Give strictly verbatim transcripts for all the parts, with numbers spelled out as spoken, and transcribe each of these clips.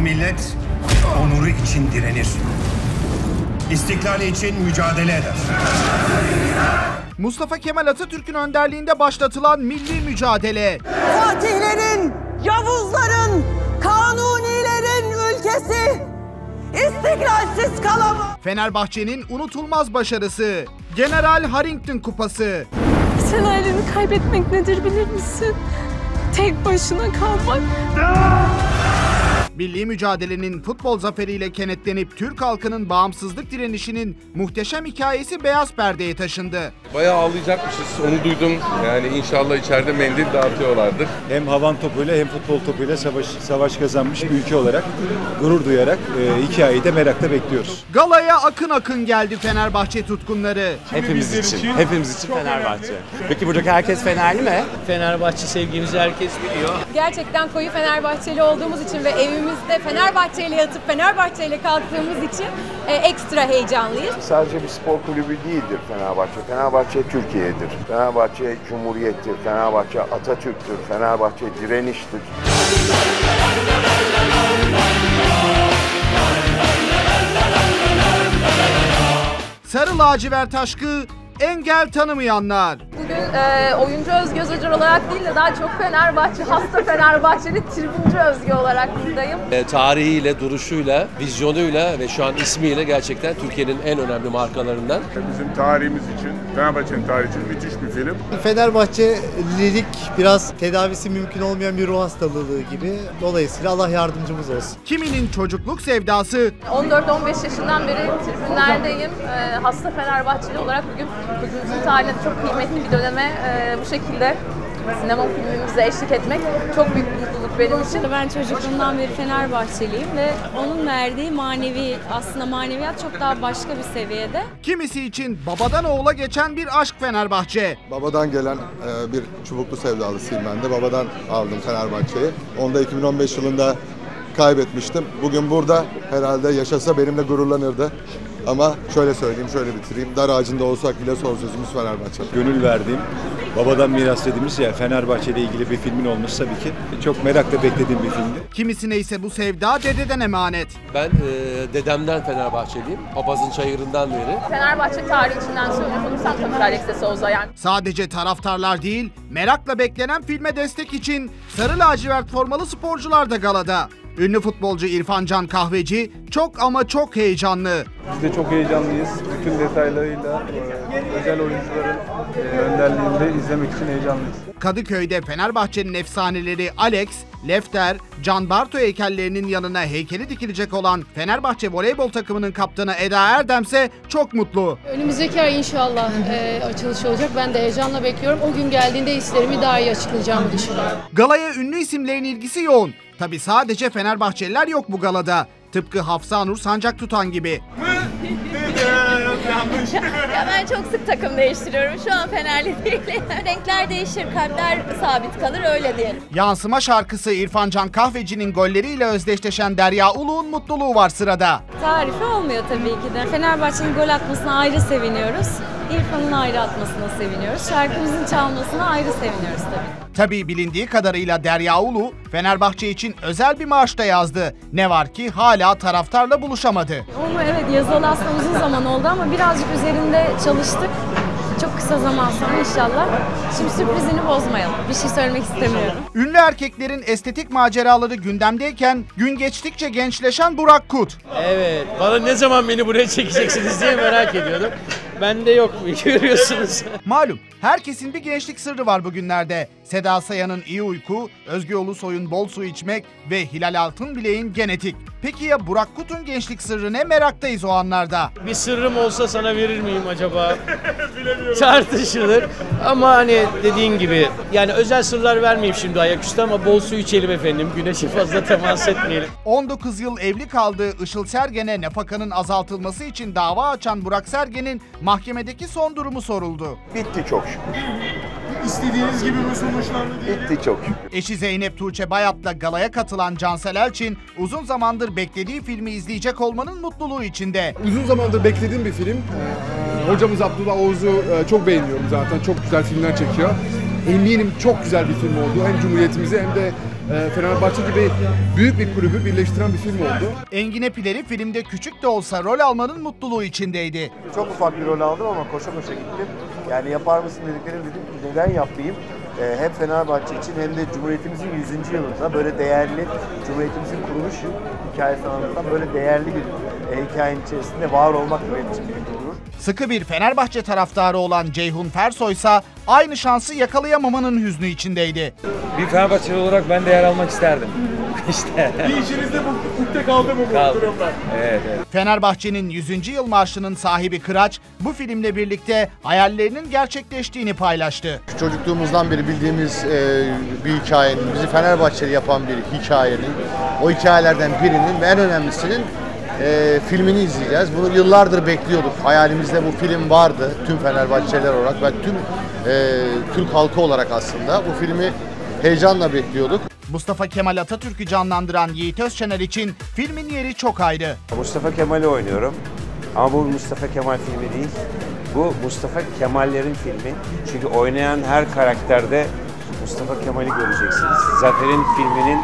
millet onuru için direnir. İstiklali için mücadele eder. Mustafa Kemal Atatürk'ün önderliğinde başlatılan milli mücadele. Fatihlerin, Yavuzların, Kanunilerin ülkesi istiklalsiz kalamaz. Fenerbahçe'nin unutulmaz başarısı. General Harrington Kupası. Sen aileni kaybetmek nedir bilir misin? Tek başına kalmak. Milli mücadelenin futbol zaferiyle kenetlenip Türk halkının bağımsızlık direnişinin muhteşem hikayesi beyaz perdeye taşındı. Bayağı ağlayacakmışız, onu duydum. Yani inşallah içeride mendil dağıtıyorlardır. Hem havan topuyla hem futbol topuyla savaş, savaş kazanmış bir ülke olarak gurur duyarak e, hikayeyi de merakla bekliyoruz. Galaya akın akın geldi Fenerbahçe tutkunları. Hepimiz için, hepimiz için Fenerbahçe. Peki buradaki herkes Fenerli mi? Fenerbahçe sevgimizi herkes biliyor. Gerçekten koyu Fenerbahçeli olduğumuz için ve evimizde Fenerbahçe ile yatıp Fenerbahçe ile kalktığımız için e, ekstra heyecanlıyız. Sadece bir spor kulübü değildir Fenerbahçe. Fenerbahçe Türkiye'dir. Fenerbahçe Cumhuriyet'tir. Fenerbahçe Atatürk'tür. Fenerbahçe direniştir. Sarı lacivert aşkı engel tanımayanlar. Bugün e, oyuncu Özge Özacar olarak değil de daha çok Fenerbahçe, hasta Fenerbahçeli tribüncü Özge olarak buradayım. E, tarihiyle, duruşuyla, vizyonuyla ve şu an ismiyle gerçekten Türkiye'nin en önemli markalarından. Bizim tarihimiz için, Fenerbahçe'nin tarihi için müthiş bir film. Fenerbahçelilik biraz tedavisi mümkün olmayan bir ruh hastalığı gibi. Dolayısıyla Allah yardımcımız olsun. Kiminin çocukluk sevdası. on dört on beş yaşından beri tribünlerdeyim. E, hasta Fenerbahçeli olarak bugün kulübümüzün tarihinde çok kıymetli bir döneme e, bu şekilde sinema filmimize eşlik etmek çok büyük bir mutluluk benim için. Ben çocukluğumdan beri Fenerbahçeliyim ve onun verdiği manevi, aslında maneviyat çok daha başka bir seviyede. Kimisi için babadan oğula geçen bir aşk Fenerbahçe. Babadan gelen e, bir çubuklu sevdalısıyım ben de. Babadan aldım Fenerbahçe'yi. Onu da iki bin on beş yılında kaybetmiştim. Bugün burada herhalde yaşasa benimle gururlanırdı. Ama şöyle söyleyeyim, şöyle bitireyim. Dar ağacında olsak bile son sözümüz Fenerbahçe. Gönül verdiğim, babadan miras dediğimiz ya Fenerbahçe ile ilgili bir filmin olması tabii ki çok merakla beklediğim bir filmdi. Kimisine ise bu sevda dededen emanet. Ben e, dedemden Fenerbahçeliyim, papazın çayırından beri. Fenerbahçe tarihi içinden söyleyecek olursam tabii Alex de Souza yani. Sadece taraftarlar değil, merakla beklenen filme destek için sarı lacivert formalı sporcular da galada. Ünlü futbolcu İrfan Can Kahveci çok ama çok heyecanlı. Biz de çok heyecanlıyız. Bütün detaylarıyla e, özel oyuncuların e, önderliğinde izlemek için heyecanlıyız. Kadıköy'de Fenerbahçe'nin efsaneleri Alex, Lefter, Can Barto heykellerinin yanına heykeli dikilecek olan Fenerbahçe voleybol takımının kaptanı Eda Erdemse çok mutlu. Önümüzdeki ay inşallah e, açılış olacak. Ben de heyecanla bekliyorum. O gün geldiğinde hislerimi daha iyi açıklayacağımı düşünüyorum. Galaya ünlü isimlerin ilgisi yoğun. Tabi sadece Fenerbahçeliler yok bu galada. Tıpkı Hafsa Nur Sancak tutan gibi. Ya ben çok sık takım değiştiriyorum. Şu an Fenerli değilim. Renkler değişir, kalpler sabit kalır öyle diyelim. Yansıma şarkısı İrfan Can Kahveci'nin golleriyle özdeşleşen Derya Uluğ'un mutluluğu var sırada. Tarifi olmuyor tabii ki de. Fenerbahçe'nin gol atmasına ayrı seviniyoruz. İrfan'ın ayrı atmasına seviniyoruz. Şarkımızın çalmasına ayrı seviniyoruz tabii. Tabii bilindiği kadarıyla Derya Ulu Fenerbahçe için özel bir marş da yazdı. Ne var ki hala taraftarla buluşamadı. Onu evet yazalı aslında uzun zaman oldu ama birazcık üzerinde çalıştık. Çok kısa zaman sonra inşallah. Şimdi sürprizini bozmayalım. Bir şey söylemek istemiyorum. Ünlü erkeklerin estetik maceraları gündemdeyken gün geçtikçe gençleşen Burak Kut. Evet, bana ne zaman beni buraya çekeceksiniz diye merak ediyordum. Bende yok, görüyorsunuz. Malum herkesin bir gençlik sırrı var bugünlerde. Seda Sayan'ın iyi uyku, Özge Ulusoy'un bol su içmek ve Hilal Altınbilek'in genetik. Peki ya Burak Kut'un gençlik sırrı ne, meraktayız o anlarda. Bir sırrım olsa sana verir miyim acaba? Tartışılır ama hani dediğin gibi yani özel sırlar vermeyeyim şimdi ayaküstü ama bol su içelim efendim. Güneşe fazla temas etmeyelim. on dokuz yıl evli kaldığı Işıl Sergen'e nafakanın azaltılması için dava açan Burak Sergen'in mahkemedeki son durumu soruldu. Bitti çok şükür. İstediğiniz gibi mi sonuçlandı diye? Bitti çok şükür. Eşi Zeynep Tuğçe Bayat'la galaya katılan Cansel Elçin uzun zamandır beklediği filmi izleyecek olmanın mutluluğu içinde. Uzun zamandır beklediğim bir film. Ee, hocamız Abdullah Oğuz'u e, çok beğeniyorum zaten. Çok güzel filmler çekiyor. Eminim çok güzel bir film oldu. Hem Cumhuriyetimize hem de e, Fenerbahçe gibi büyük bir kulübü birleştiren bir film oldu. Engin Epileri filmde küçük de olsa rol almanın mutluluğu içindeydi. Çok ufak bir rol aldım ama koşa koşa gittim. Yani yapar mısın dediklerim dedim ki neden yapmayayım? Ee, hem Fenerbahçe için hem de Cumhuriyetimizin yüzüncü yılında böyle değerli, Cumhuriyetimizin kuruluş hikayesini anlatan böyle değerli bir e, hikayenin içerisinde var olmak da benim için büyük bir gurur. Sıkı bir Fenerbahçe taraftarı olan Ceyhun Fersoy ise aynı şansı yakalayamamanın hüznü içindeydi. Bir Fenerbahçeli olarak ben de yer almak isterdim. İşte. Bir işinizde bu ukde kaldı mı bu Kaldı. durumda? Evet, evet. Fenerbahçe'nin yüzüncü yıl marşının sahibi Kıraç bu filmle birlikte hayallerinin gerçekleştiğini paylaştı. Çocukluğumuzdan beri bildiğimiz e, bir hikayenin, bizi Fenerbahçeli yapan bir hikayenin, o hikayelerden birinin ve en önemlisinin e, filmini izleyeceğiz. Bunu yıllardır bekliyorduk. Hayalimizde bu film vardı tüm Fenerbahçeliler olarak ve tüm e, Türk halkı olarak aslında bu filmi heyecanla bekliyorduk. Mustafa Kemal Atatürk'ü canlandıran Yiğit Özçener için filmin yeri çok ayrı. Mustafa Kemal'i oynuyorum ama bu Mustafa Kemal filmi değil. Bu Mustafa Kemal'lerin filmi. Çünkü oynayan her karakterde Mustafa Kemal'i göreceksiniz. Zafer'in filminin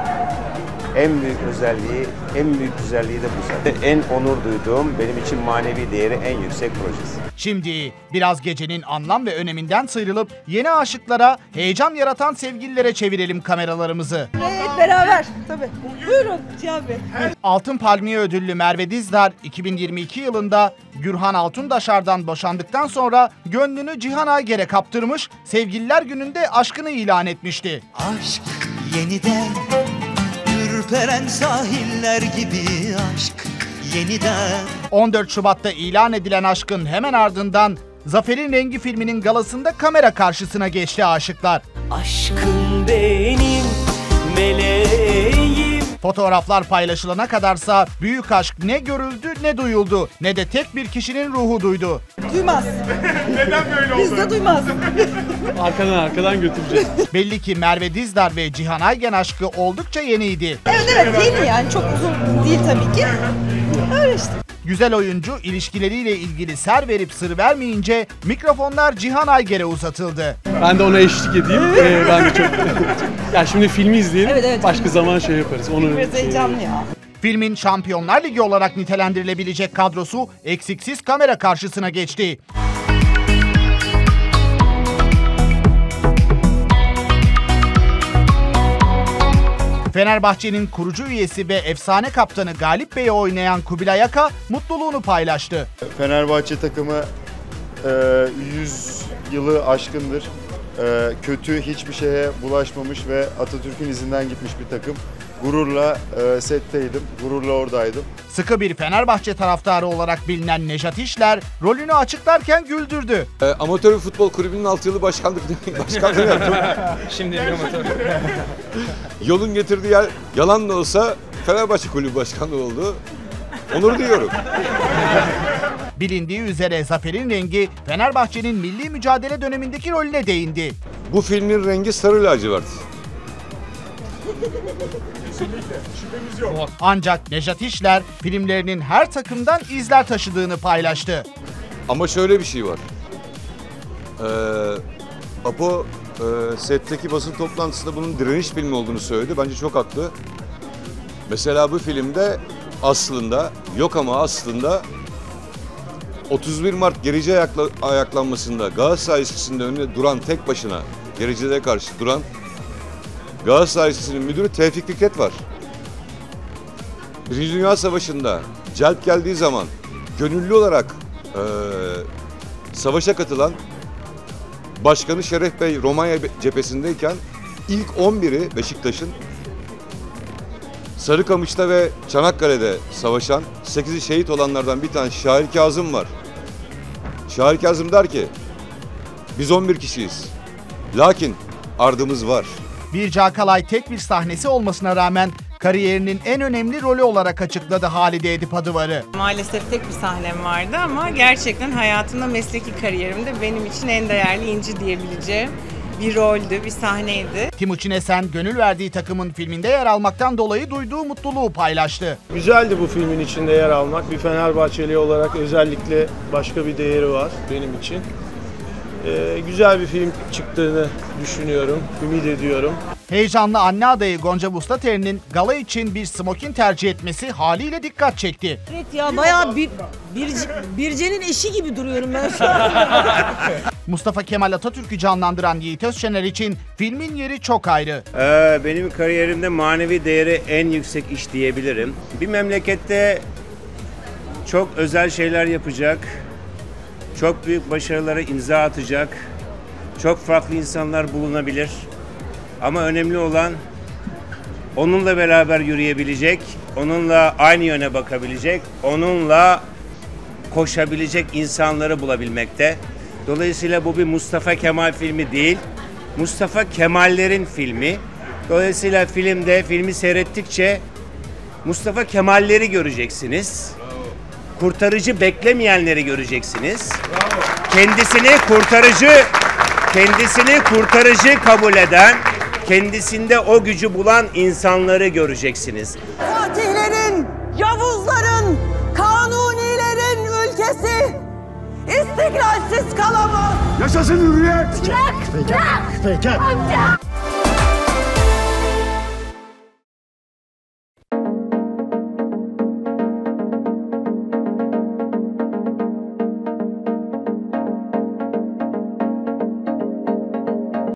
en büyük özelliği, en büyük güzelliği de bu zaten. En onur duyduğum, benim için manevi değeri en yüksek projesi. Şimdi biraz gecenin anlam ve öneminden sıyrılıp yeni aşıklara, heyecan yaratan sevgililere çevirelim kameralarımızı. Evet, beraber tabii. Buyurun Cihan Bey. Altın Palmiye ödüllü Merve Dizdar iki bin yirmi iki yılında Gürhan Altundaşar'dan boşandıktan sonra gönlünü Cihan Ayger'e kaptırmış, Sevgililer Günü'nde aşkını ilan etmişti. Aşk yeniden, ürperen sahiller gibi aşk yeniden. on dört Şubat'ta ilan edilen aşkın hemen ardından Zafer'in Rengi filminin galasında kamera karşısına geçti aşıklar. Aşkım benim meleğim. Fotoğraflar paylaşılana kadarsa büyük aşk ne görüldü ne duyuldu, ne de tek bir kişinin ruhu duydu. Duymaz. Neden böyle oldu? Biz de duymaz. Arkadan arkadan götüreceğiz. Belli ki Merve Dizdar ve Cihan Aygen aşkı oldukça yeniydi. Evet evet yeni yani çok uzun değil tabii ki. Öyle işte. Güzel oyuncu ilişkileriyle ilgili ser verip sır vermeyince mikrofonlar Cihan Ayger'e uzatıldı. Ben de ona eşlik edeyim. Ee, ben de çok... ya şimdi filmi izleyelim. Evet, evet. Başka zaman şey yaparız. Onu Biraz heyecanlı ya. Filmin Şampiyonlar Ligi olarak nitelendirilebilecek kadrosu eksiksiz kamera karşısına geçti. Fenerbahçe'nin kurucu üyesi ve efsane kaptanı Galip Bey'i oynayan Kubilay Aka mutluluğunu paylaştı. Fenerbahçe takımı yüz yılı aşkındır. Kötü hiçbir şeye bulaşmamış ve Atatürk'ün izinden gitmiş bir takım. Gururla setteydim, gururla oradaydım. Sıkı bir Fenerbahçe taraftarı olarak bilinen Nejat İşler rolünü açıklarken güldürdü. E, amatör bir futbol kulübünün altı yılı başkanlık başkanlığı yaptım. Şimdi amatör. Yolun getirdiği yer yalan da olsa Fenerbahçe kulübü başkanlığı oldu. Onur duyuyorum. Bilindiği üzere Zafer'in Rengi Fenerbahçe'nin milli mücadele dönemindeki rolüne değindi. Bu filmin rengi sarı lacivert. Kesinlikle. Şüphemiz yok. Ancak Nejat İşler filmlerinin her takımdan izler taşıdığını paylaştı. Ama şöyle bir şey var. Ee, Apo e, setteki basın toplantısında bunun direniş filmi olduğunu söyledi. Bence çok haklı. Mesela bu filmde aslında yok ama aslında otuz bir Mart gerici ayakla, ayaklanmasında Galatasaray Lisesi'nin önünde duran tek başına gericilere karşı duran Galatasaray Lisesi'nin müdürü Tevfik Fikret var. Birinci Dünya Savaşı'nda celp geldiği zaman gönüllü olarak e, savaşa katılan Başkanı Şeref Bey Romanya cephesindeyken ilk on biri Beşiktaş'ın Sarıkamış'ta ve Çanakkale'de savaşan sekizi şehit olanlardan bir tane Şair Kazım var. Şair Kazım der ki biz on bir kişiyiz. Lakin ardımız var. Birce Akalay tek bir sahnesi olmasına rağmen kariyerinin en önemli rolü olarak açıkladı Halide Edip Adıvar'ı. Maalesef tek bir sahnem vardı ama gerçekten hayatımda, mesleki kariyerimde benim için en değerli inci diyebileceğim bir roldü, bir sahneydi. Timuçin Esen gönül verdiği takımın filminde yer almaktan dolayı duyduğu mutluluğu paylaştı. Güzeldi bu filmin içinde yer almak. Bir Fenerbahçeli olarak özellikle başka bir değeri var benim için. Ee, güzel bir film çıktığını düşünüyorum, ümit ediyorum. Heyecanlı anne adayı Gonca Vustater'in gala için bir smokin tercih etmesi haliyle dikkat çekti. Evet ya bayağı bir, bir Birce'nin eşi gibi duruyorum ben şu an. Mustafa Kemal Atatürk'ü canlandıran Yiğit Özşener için filmin yeri çok ayrı. Ee, benim kariyerimde manevi değeri en yüksek iş diyebilirim. Bir memlekette çok özel şeyler yapacak, çok büyük başarılara imza atacak, çok farklı insanlar bulunabilir. Ama önemli olan onunla beraber yürüyebilecek, onunla aynı yöne bakabilecek, onunla koşabilecek insanları bulabilmekte. Dolayısıyla bu bir Mustafa Kemal filmi değil, Mustafa Kemallerin filmi. Dolayısıyla filmde, filmi seyrettikçe Mustafa Kemalleri göreceksiniz. Kurtarıcı beklemeyenleri göreceksiniz. Kendisini kurtarıcı, kendisini kurtarıcı kabul eden, kendisinde o gücü bulan insanları göreceksiniz. Fatihlerin, Yavuzların, Kanunilerin ülkesi istiklalsiz kalamaz. Yaşasın hürriyet! Bırak! Bırak! Peki.